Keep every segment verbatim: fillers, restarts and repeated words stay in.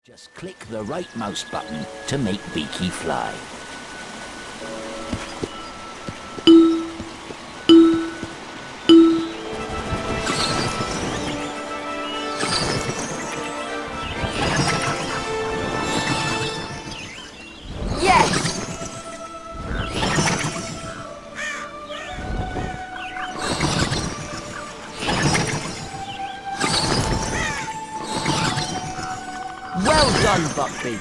Just click the right mouse button to make Beaky fly. Well done, Buckbeak.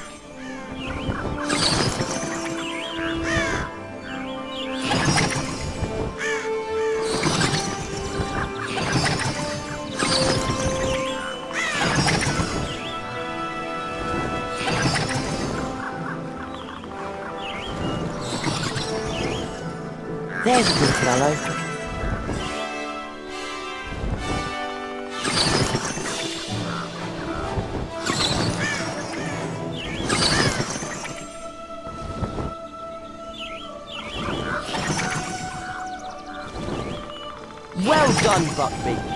There's a good fellow. Well done, Buckbeak.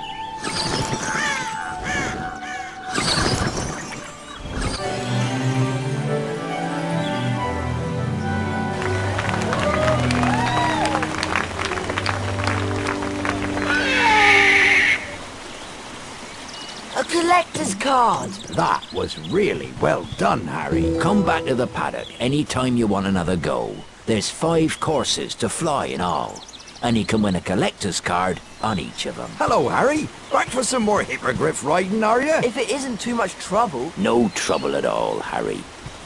A collector's card. That was really well done, Harry. Come back to the paddock anytime you want another go. There's five courses to fly in all, and you can win a collector's card on each of them. Hello, Harry. Back for some more hippogriff riding, are you? If it isn't too much trouble. No trouble at all, Harry.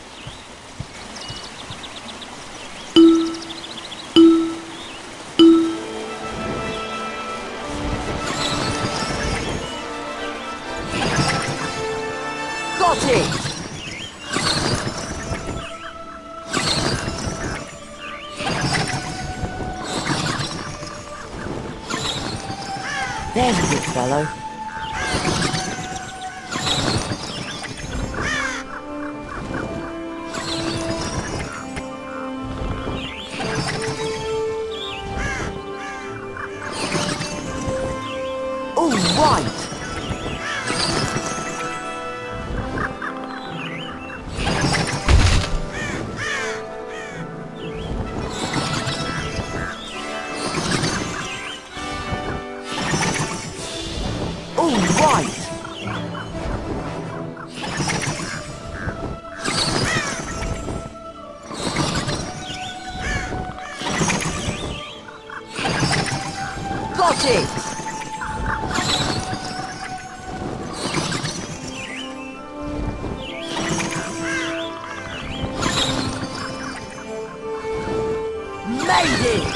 Got it! There's a good fellow. All right. All right. Got it. Made it.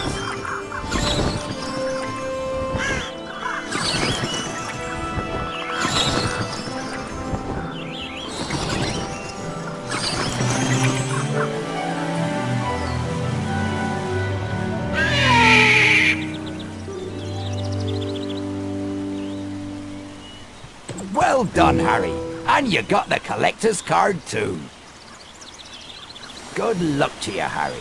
Well done, Harry. And you got the collector's card too. Good luck to you, Harry.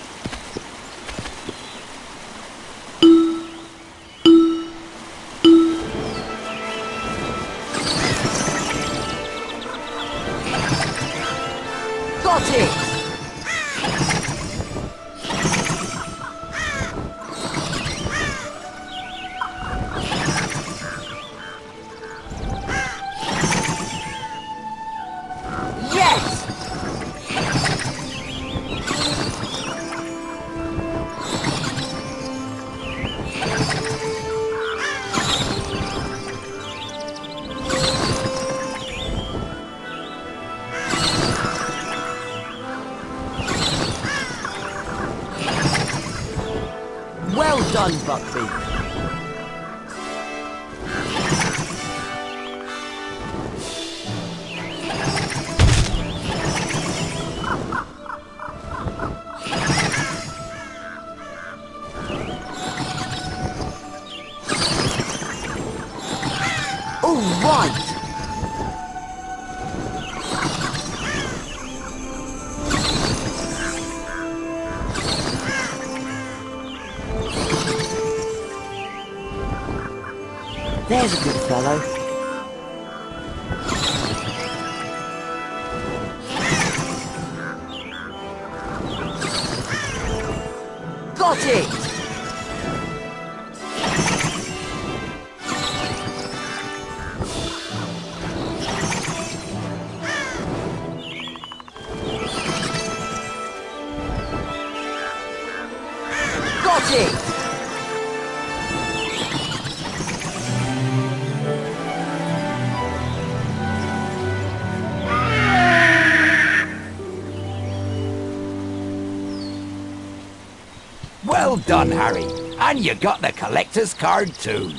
Got it. Yes! Well done, Buckbeak. All right. There's a good fellow. Got it! Got it! Well done, Harry. And you got the collector's card too.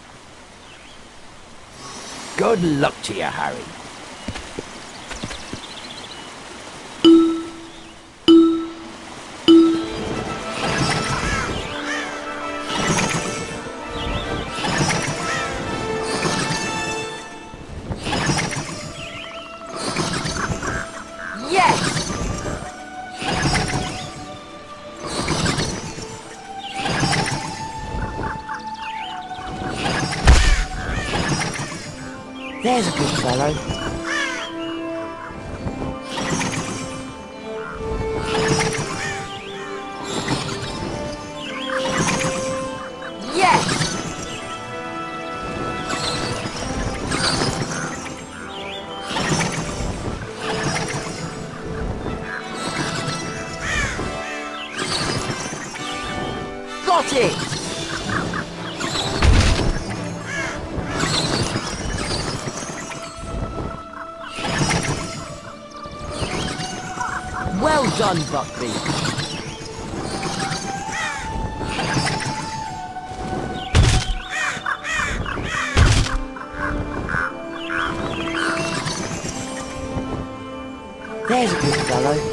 Good luck to you, Harry. Yes! There's a good fellow. Yes! Got it! Well done, Buckbeak. There's a good fellow.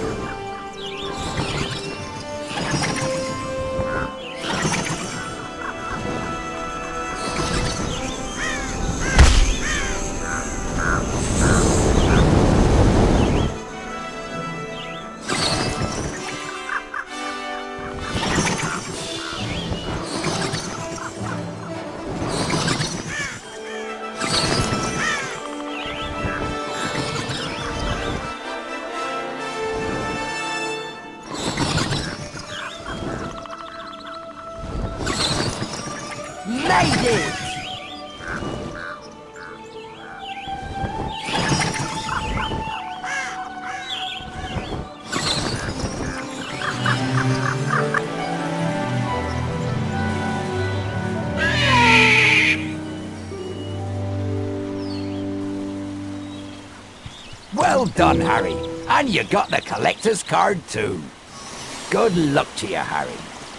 Made it! Well done, Harry. And you got the collector's card too. Good luck to you, Harry.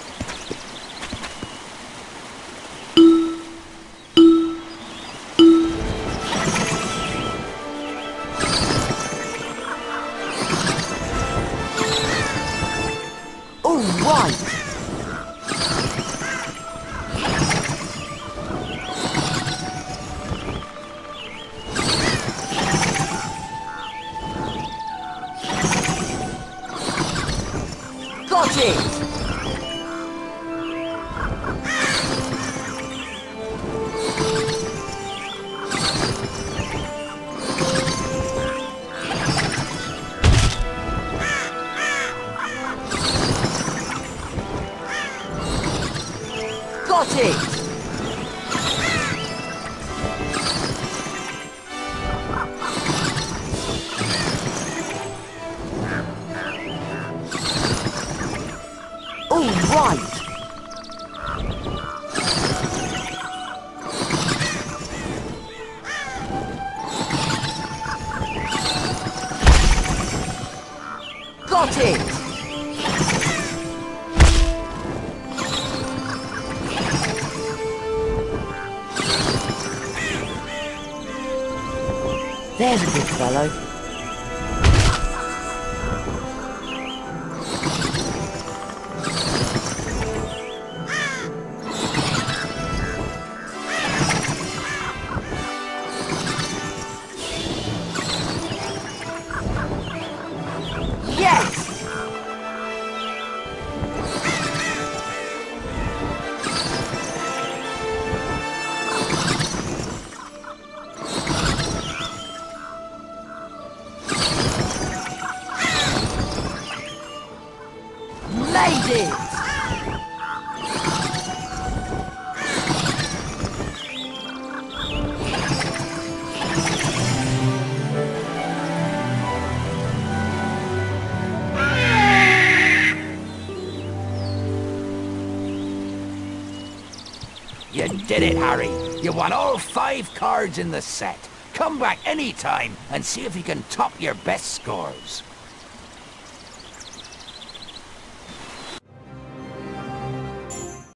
All right! Got it! Got it! All right! Got it! There's a good fellow. Yes! Made it! You did it, Harry. You won all five cards in the set. Come back any time and see if you can top your best scores.